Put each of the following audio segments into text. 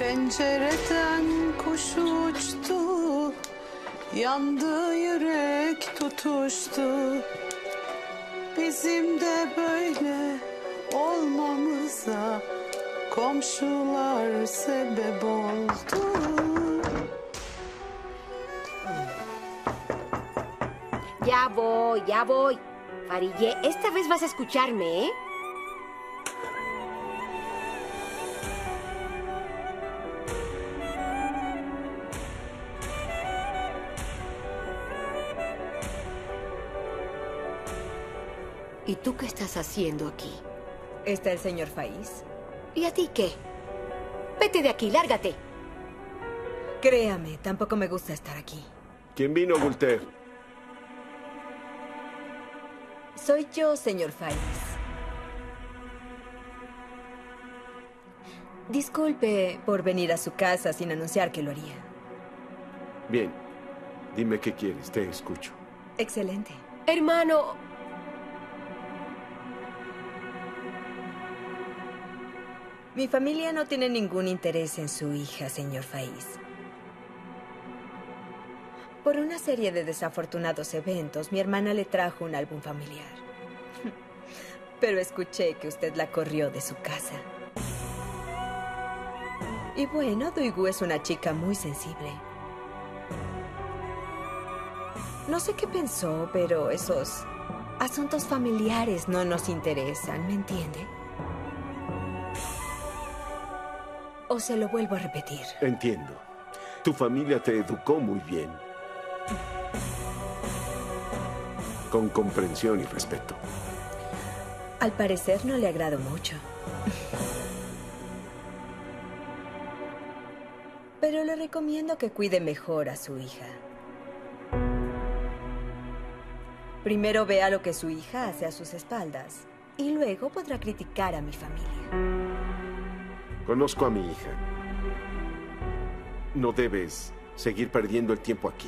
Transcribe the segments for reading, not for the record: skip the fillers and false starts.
Pencereden kuş uçtu, yandı yürek tutuştu. Bizim de böyle olmamıza komşular sebep oldu. Ya voy. Farille, esta vez vas a escucharme, ¿eh? ¿Y tú qué estás haciendo aquí? ¿Está el señor Faiz? ¿Y a ti qué? Vete de aquí, lárgate. Créame, tampoco me gusta estar aquí. ¿Quién vino, Gulter? Soy yo, señor Faiz. Disculpe por venir a su casa sin anunciar que lo haría. Bien. Dime qué quieres, te escucho. Excelente. Hermano, mi familia no tiene ningún interés en su hija, señor Faiz. Por una serie de desafortunados eventos, mi hermana le trajo un álbum familiar. Pero escuché que usted la corrió de su casa. Y bueno, Duigu es una chica muy sensible. No sé qué pensó, pero esos asuntos familiares no nos interesan, ¿me entiende? ¿O se lo vuelvo a repetir? Entiendo. Tu familia te educó muy bien. Con comprensión y respeto. Al parecer no le agrado mucho. Pero le recomiendo que cuide mejor a su hija. Primero vea lo que su hija hace a sus espaldas y luego podrá criticar a mi familia. Conozco a mi hija. No debes seguir perdiendo el tiempo aquí.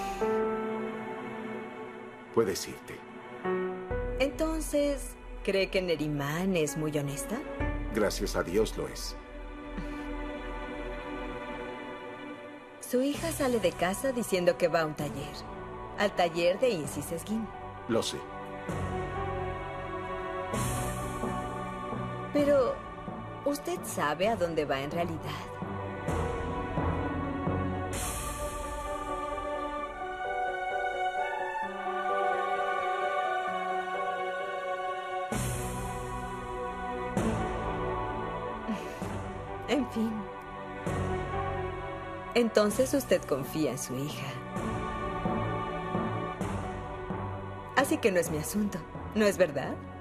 Puedes irte. Entonces, ¿cree que Neriman es muy honesta? Gracias a Dios lo es. Su hija sale de casa diciendo que va a un taller. Al taller de Insis Esguin. Lo sé. Pero, ¿usted sabe a dónde va en realidad? En fin. Entonces usted confía en su hija. Así que no es mi asunto, ¿no es verdad?